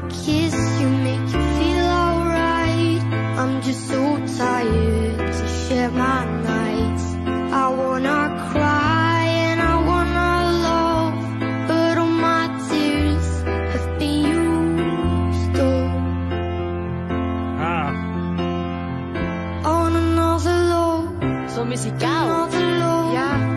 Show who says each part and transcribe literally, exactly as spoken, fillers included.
Speaker 1: kiss you, make you feel alright. I'm just so tired to share my nights. I wanna cry and I wanna love, but all my tears have been used up
Speaker 2: ah.
Speaker 1: on another love.
Speaker 3: Som musical.
Speaker 1: Another love.
Speaker 3: Ja.